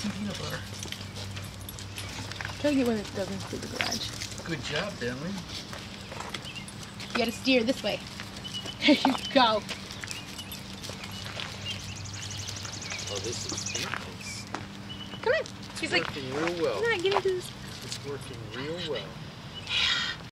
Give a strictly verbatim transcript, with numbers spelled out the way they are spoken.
some peanut butter. Try to get one that doesn't include the garage. Good job, Denley. You gotta steer this way. There you go. Oh, this is nice. Come on. It's He's like, working real well. I'm not getting to this. It's working real well.